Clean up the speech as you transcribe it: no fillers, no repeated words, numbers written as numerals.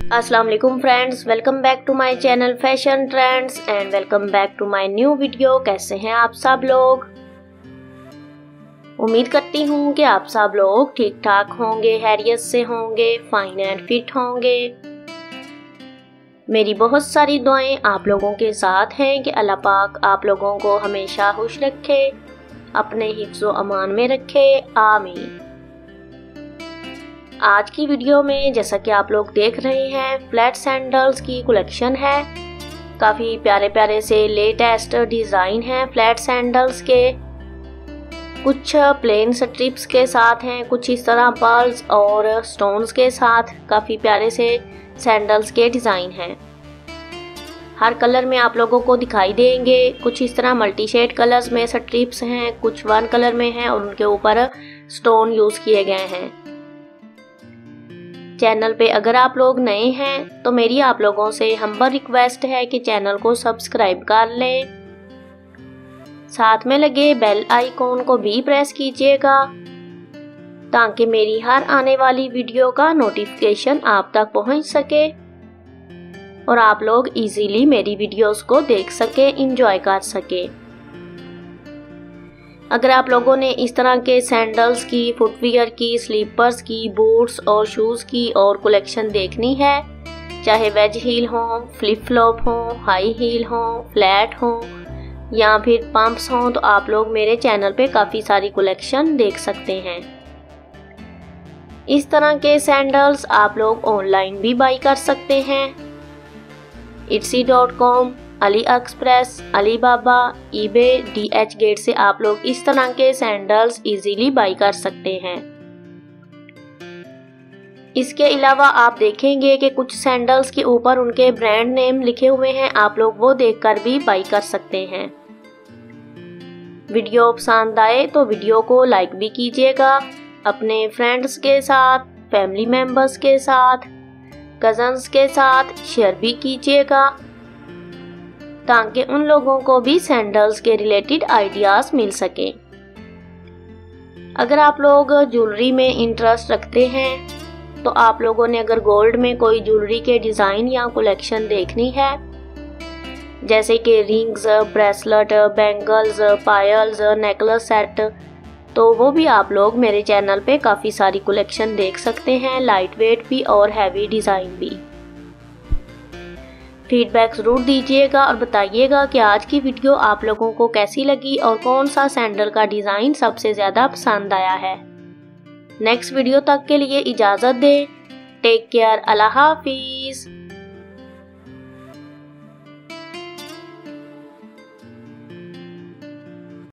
अस्सलाम वालेकुम friends, welcome back to my channel fashion trends and welcome back to my new video. कैसे हैं आप सब लोग? उम्मीद करती हूँ कि आप सब लोग ठीक ठाक होंगे, हैरियत से होंगे, फाइन एंड फिट होंगे। मेरी बहुत सारी दुआएं आप लोगों के साथ हैं कि अल्लाह पाक आप लोगों को हमेशा खुश रखे, अपने हिफ्ज़ो अमान में रखे, आमीन। आज की वीडियो में जैसा कि आप लोग देख रहे हैं, फ्लैट सैंडल्स की कलेक्शन है। काफ़ी प्यारे प्यारे से लेटेस्ट डिज़ाइन हैं फ्लैट सैंडल्स के। कुछ प्लेन स्ट्रिप्स के साथ हैं, कुछ इस तरह पर्ल्स और स्टोन्स के साथ काफ़ी प्यारे से सैंडल्स के डिज़ाइन हैं। हर कलर में आप लोगों को दिखाई देंगे। कुछ इस तरह मल्टी शेड कलर्स में स्ट्रिप्स हैं, कुछ वन कलर में हैं और उनके ऊपर स्टोन यूज़ किए गए हैं। चैनल पे अगर आप लोग नए हैं तो मेरी आप लोगों से हम्बल रिक्वेस्ट है कि चैनल को सब्सक्राइब कर लें, साथ में लगे बेल आइकॉन को भी प्रेस कीजिएगा ताकि मेरी हर आने वाली वीडियो का नोटिफिकेशन आप तक पहुंच सके और आप लोग इजीली मेरी वीडियोस को देख सके, एंजॉय कर सके। अगर आप लोगों ने इस तरह के सैंडल्स की, फुटवियर की, स्लीपर्स की, बूट्स और शूज़ की और कलेक्शन देखनी है, चाहे वेज हील हो, फ्लिप फ्लॉप हो, हाई हील हो, फ्लैट हो या फिर पंप्स हो, तो आप लोग मेरे चैनल पे काफ़ी सारी कलेक्शन देख सकते हैं। इस तरह के सैंडल्स आप लोग ऑनलाइन भी बाई कर सकते हैं। etsy.com, AliExpress, Alibaba, eBay, DH gate से आप लोग इस तरह के सैंडल्स इजीली बाई कर सकते हैं। इसके अलावा आप देखेंगे कि कुछ सैंडल्स के ऊपर उनके ब्रांड नेम लिखे हुए हैं, आप लोग वो देखकर भी बाई कर सकते हैं। वीडियो पसंद आए तो वीडियो को लाइक भी कीजिएगा, अपने फ्रेंड्स के साथ, फैमिली मेम्बर्स के साथ, कजन्स के साथ शेयर भी कीजिएगा ताकि उन लोगों को भी सैंडल्स के रिलेटेड आइडियाज़ मिल सके। अगर आप लोग ज्वेलरी में इंटरेस्ट रखते हैं तो आप लोगों ने अगर गोल्ड में कोई ज्वेलरी के डिज़ाइन या कलेक्शन देखनी है, जैसे कि रिंग्स, ब्रेसलेट, बैंगल्स, पायल्स, नेकलेस सेट, तो वो भी आप लोग मेरे चैनल पे काफ़ी सारी कलेक्शन देख सकते हैं, लाइट वेट भी और हैवी डिज़ाइन भी। फीडबैक ज़रूर दीजिएगा और बताइएगा कि आज की वीडियो आप लोगों को कैसी लगी और कौन सा सैंडल का डिज़ाइन सबसे ज़्यादा पसंद आया है। नेक्स्ट वीडियो तक के लिए इजाज़त दें। टेक केयर, अल्लाह हाफिज़।